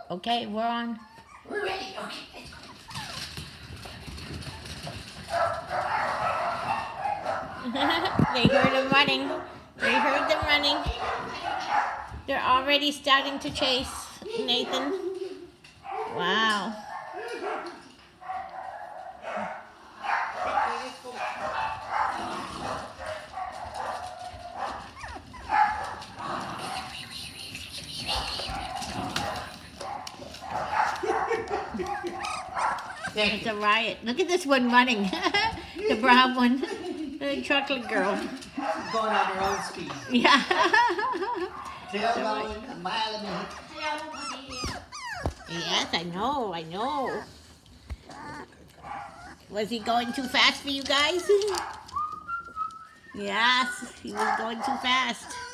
Okay, we're on. We're ready. Okay, let's go. They heard them running. They heard them running. They're already starting to chase Nathan. Wow. It's a riot. Look at this one running. The brown one. The chocolate girl. Going on her own speed. Yeah. Tail going a mile a minute. Yes, I know, I know. Was he going too fast for you guys? Yes, he was going too fast.